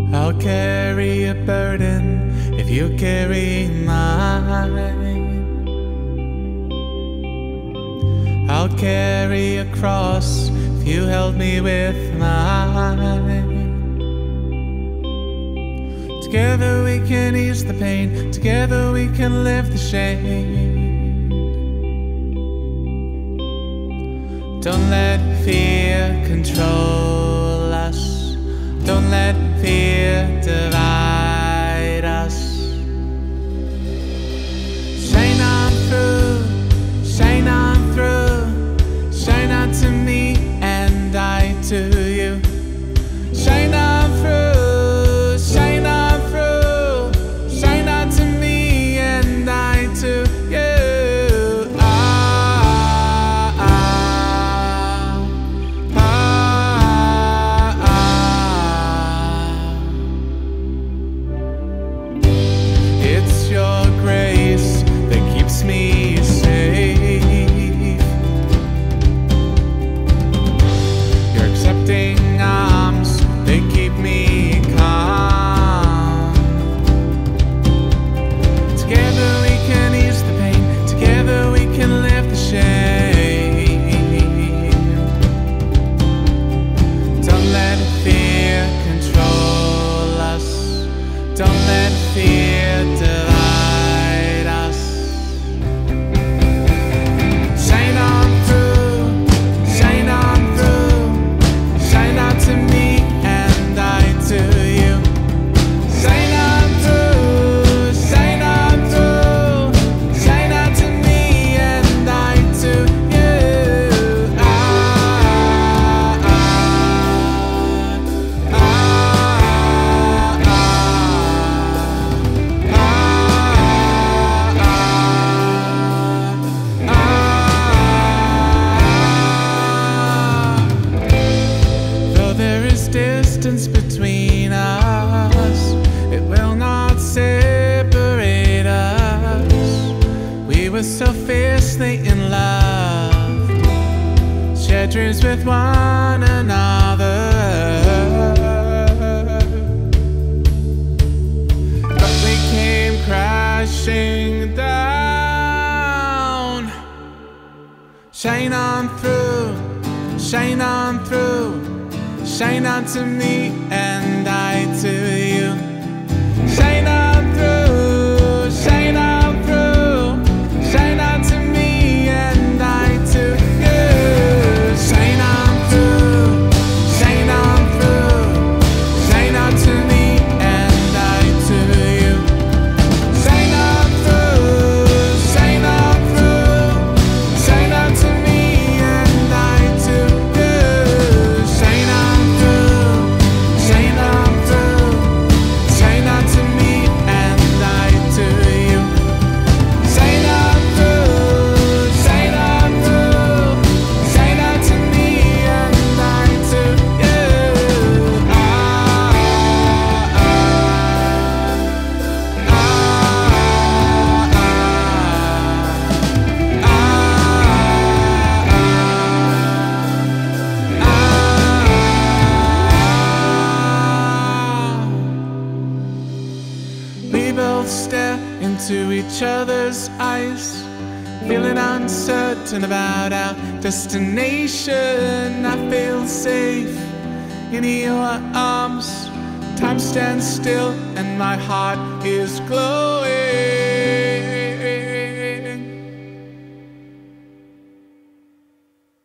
I'll carry a burden if you carry mine. I'll carry a cross if you held me with mine. Together we can ease the pain, together we can lift the shame. Don't let fear control us. Don't let fear divide us. Shine on through, shine on through, shine on to me and I to you. Shine on through, shine on through, shine on to me and I to you. Me safe. Your accepting arms, they keep me calm. Together we can ease the pain, together we can lift the shame. Don't let fear control us. Don't let fear divide us. To me and I to you. Shine on through, shine on through, shine on to me and I to you. Distance between us, it will not separate us. We were so fiercely in love, shared dreams with one another. But we came crashing down. Shine on through, shine on through, shine on to me and I to you. Shine on through, shine on through, shine on to me and I to you. Shine on through, shine on through, shine on to me and I to you. Shine on through, shine on through, shine on to me and I to you. Shine on stare into each other's eyes, feeling uncertain about our destination. I feel safe in your arms. Time stands still and my heart is glowing.